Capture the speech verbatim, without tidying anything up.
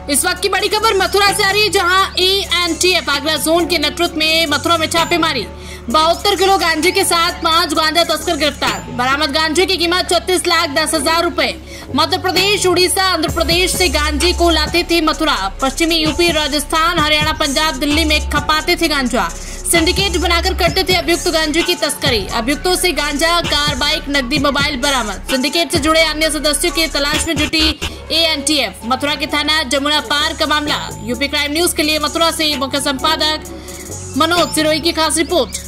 इस वक्त की बड़ी खबर मथुरा से आ रही है, जहां A N T F Agra zone के नेतृत्व में मथुरा में छापेमारी। बहत्तर किलो गांजे के साथ पांच गांजा तस्कर गिरफ्तार। बरामद गांजे की कीमत चौतीस लाख दस हजार रूपए। मध्य प्रदेश, उड़ीसा, आंध्र प्रदेश से गांजे को लाते थे मथुरा। पश्चिमी यूपी, राजस्थान, हरियाणा, पंजाब, दिल्ली में खपाते थे गांजा। सिंडिकेट बनाकर करते थे अभियुक्त गांजे की तस्करी। अभियुक्तों से गांजा, कार, बाइक, नकदी, मोबाइल बरामद। सिंडिकेट से जुड़े अन्य सदस्यों की तलाश में जुटी A N T F. Mathura के थाना जमुना पार का मामला। यूपी क्राइम न्यूज के लिए मथुरा से मुख्य संपादक मनोज सिरोही की खास रिपोर्ट।